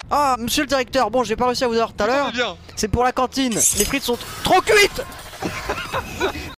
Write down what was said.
Ah, monsieur le directeur, bon, j'ai pas réussi à vous avoir tout à l'heure. Bien. C'est pour la cantine. Les frites sont trop cuites.